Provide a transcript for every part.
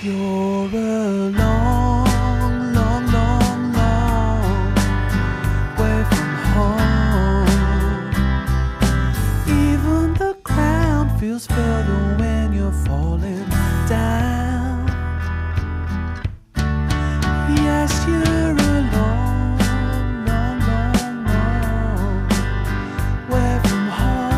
You're a long, long, long, long way from home. Even the ground feels further when you're falling down. Yes, you're a long, long, long, long way from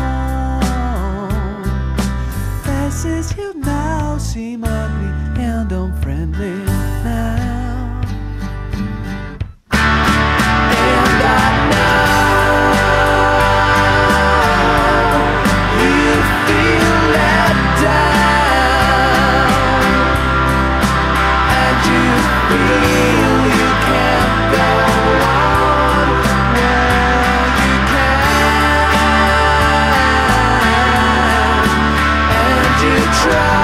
home. Faces you now seem ugly and unfriendly now. And I know you feel let down, and you feel you can't go on. Well, you can, and you try.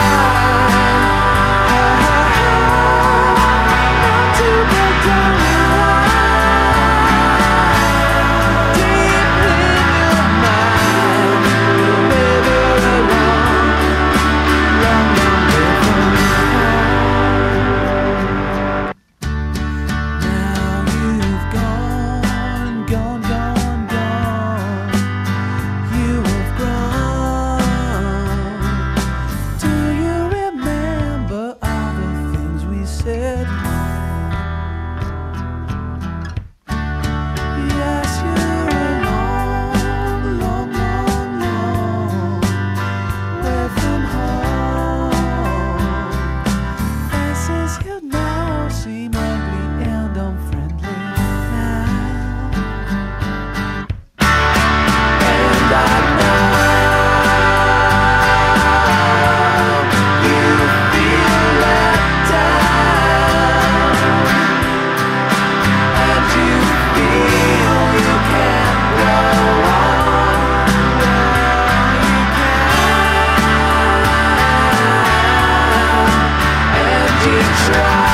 Yes, you're a long, long, long, long way from home. Faces you now seem ugly and unfriendly now. And I know you feel let down, and you feel you can't go on. Well, you can, and you try.